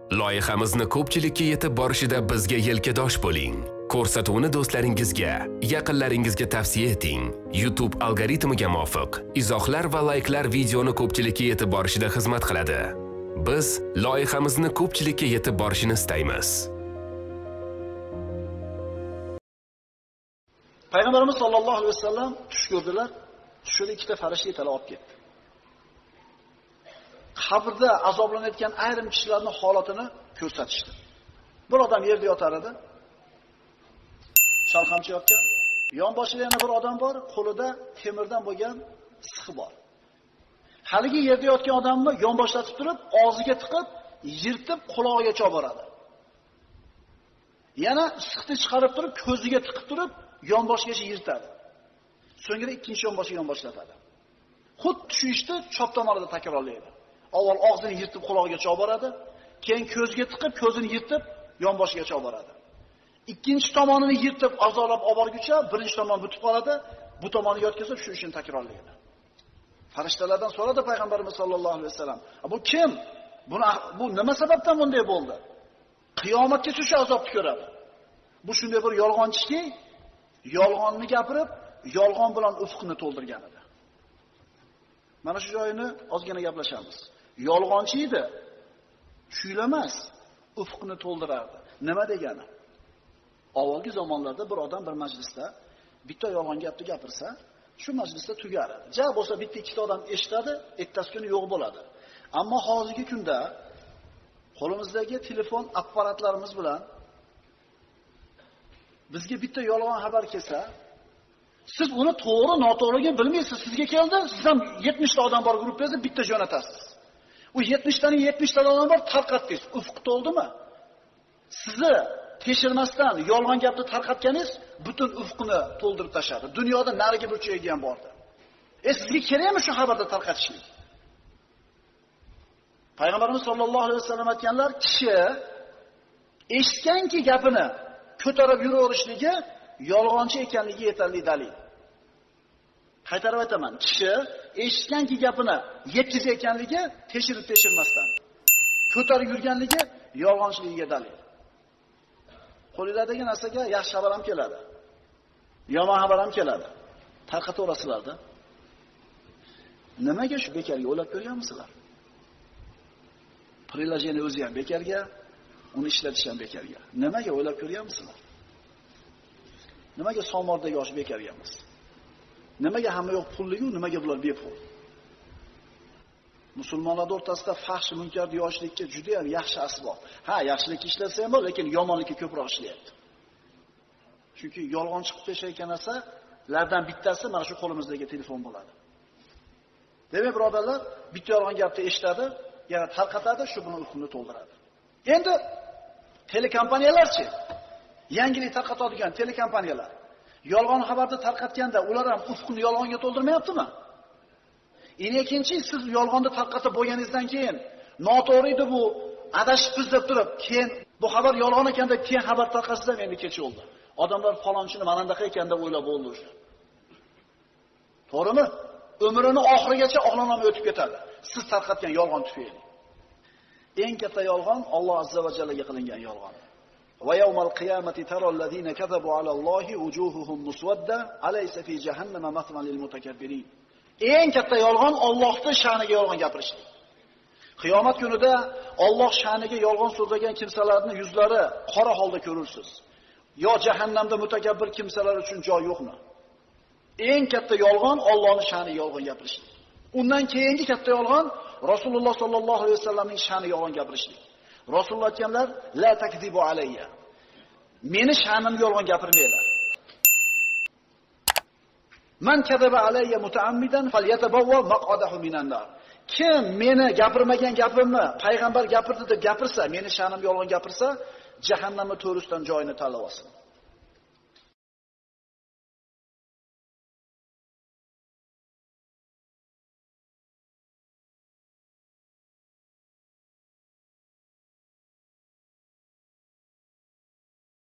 Loyihamizni ko'pchilikka yetib borishida bizga yelkadosh bo'ling. Ko'rsatuvni do'stlaringizga, yaqinlaringizga tavsiya eting. YouTube algoritmiga muvofiq izohlar va layklar videoni ko'pchilikka yetib borishida xizmat qiladi. Biz loyihamizni ko'pchilikka yetib borishini istaymiz. Payg'ambarimiz sollallohu alayhi vasallam tush ko'rdilar. Tushida ikkita farishta yetalab olib ketdi. Qabrda azoblanayotgan ayrim kishilarning holatini ko'rsatishdi. Bir odam yerda yotar edi. Shalqamchi yotgan. Yonboshida yana bir odam bor, qo'lida temirdan bo'lgan sixi bor. Haligi yerda yotgan odamni yonboshlatib turib, og'ziga tiqib, yirtib qulog'igacha olib boradi. Yana sixni chiqarib turib, ko'ziga tiqib turib, yonboshgacha yirtadi. So'ngra ikkinchi yonboshiga yonboshlatadi. Xuddi shu ishni chop tomonida takrorlaydi. Avval og'zini yirtib qulog'igacha olib boradi, keyin ko'ziga tiqib, ko'zini yirtib yonboshigacha olib boradi. Ikkinchi tomonini yirtib azolab olib borguncha birinchi tomon bitib qoladi, bu tomonni yotkazib shu ishni takrorlaydi. Farishtalardan so'radi payg'ambarimiz sollallohu alayhi vasallam: "Bu kim? Bu nima sababdan bunday bo'ldi?" Qiyomatgacha shu azobni ko'radi. Bu shunday bir yolg'onchiki, yolg'onni gapirib, yolg'on bilan ufqni to'ldirgan edi. Mana shu joyini ozgina gaplashamiz. Yolg'onchi edi. Shuylamas, ufqni to'ldirardi. Nima degani? Avvalgi zamonlarda bir odam bir majlisda bitta yolg'on gapni gapirsa, shu majlisda tugar edi. Ja bo'lsa bitta ikkita odam eshitadi, ertasi kuni yo'q bo'ladi. Ammo hozirgi kunda qo'limizdagi telefon apparatlarimiz bilan bizga bitta yolg'on xabar kelsa, siz uni to'g'ri, noto'g'riligini bilmaysiz. Sizga keldi, siz ham 70 ta odam bor gruppangizda bitta jo'natasiz. U 70 taning 70 ta odam bor tarqatdingiz. Ufq to'ldimi? Sizni tekshirmasdan yolg'on gapni tarqatganingiz butun ufqni to'ldirib tashladi. Dunyoda narigi burchagiga ham bordi. Sizga kerakmi shu xabarni tarqatishlik? Payg'ambarimiz sollallohu alayhi vasallam aytganlar, kishi eshitganki gapini ko'tarib yuraverishligi yolg'onchi ekanligi yetarli dalil. Qaytarib aytaman, kishi eshitganki gapini yetkazayotganligi tekshirmasdan ko'tarib yurganligi yolg'onchiligiga dalil. Qo'linglardagi narsaga yaxshi xabar ham keladi, yomon xabar ham keladi. Tarqataverasizlar-da. Nimaga shu bekarga o'ylab ko'rganmisizlar? Prilajeni o'zi ham bekarga, uni ishlatish ham bekarga. Nimaga o'ylab ko'rganmisizlar? Nimaga somordagi osh bekarga emas? Nimaga hamma yo'q pulligi, nimaga bular bepul? Musulmonlar o'rtasida fahsh munkarni yoshlikka juda ham yaxshi asbob. Ha, yaxshilikka ishlatsa ham bor, lekin yomonlikka ko'proq ishlayapti. Chunki yolg'on chiqib yashayotgan narsalardan bittasi mana shu qo'limizdagi telefon bo'ladi. Demak, birodarlar, bitta yolg'on gapni eshitadi, yana tarqatadi, shu buni ufqni to'ldiradi. Endi telekompaniyalarchi? Yangilik tarqatadigan telekompaniyalar yolg'on xabarni tarqatganda ular ham ufqni yolg'onga to'ldirmayaptimi? Ikkinchi, siz yolg'onni tarqatib bo'lganingizdan keyin noto'g'ri edi bu, adashibmiz deb turib, keyin bu xabar yolg'on ekan deb keyin xabar tarqatsa ham endi kech oldi. Odamlar falonchini mana bunaqa ekan deb o'ylab bo'ldi o'sha. To'g'rimi? Umrini oxirigacha oqlanmay o'tib ketadi. Siz tarqatgan yolg'on tufayli. Eng katta yolg'on Alloh azza va jallaga qilingan yolg'on. Va yawmal qiyamati taral ladina kazabu ala Allohi wujuhuhum muswadda alaysa fi jahannama mathwan lil mutakabbirin. Eng katta yolg'on Allohning sha'niga yolg'on gapirishlik. Qiyomat kunida Alloh sha'niga yolg'on so'zlagan kimsalarning yuzlari qora holda ko'rursiz. Yo jahannamda mutakabbir kimsalar uchun joy yo'qmi? Eng katta yolg'on Allohning sha'niga yolg'on gapirishlik. Undan keyingi katta yolg'on Rasululloh sollallohu alayhi vasallamning sha'niga yolg'on gapirishlik. Rasululloh aytganlar, la takzibu alayya. Meni sha'nimga yolg'on gapirmanglar. Man kadaba alayya mutaammidan falyatabawwa maq'adahu minan nar. Kim meni gapirmagan gapimni payg'ambar gapirdi deb gapirsa, meni sha'nimga yolg'on gapirsa, jahannamning to'risidan joyini tanlab olsin.